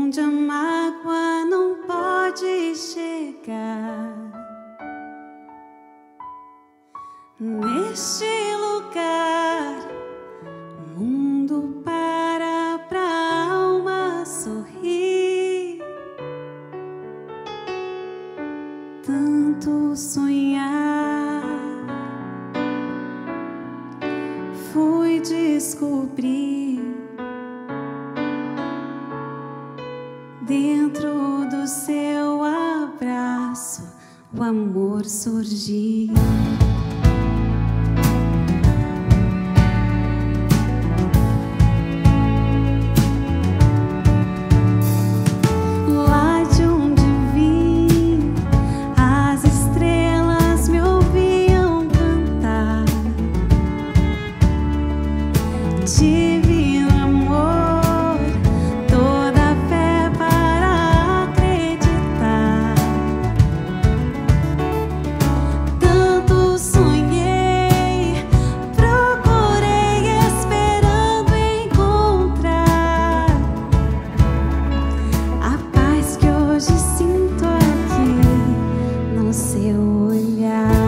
onde a mágoa não pode chegar. Neste lugar, o mundo para pra alma sorrir. Tanto sonhar, fui descobrir dentro do seu abraço o amor surgir. Divino amor, toda fé para acreditar. Tanto sonhei, procurei esperando encontrar a paz que hoje sinto aqui no seu olhar.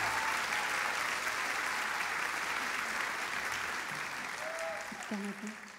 Tá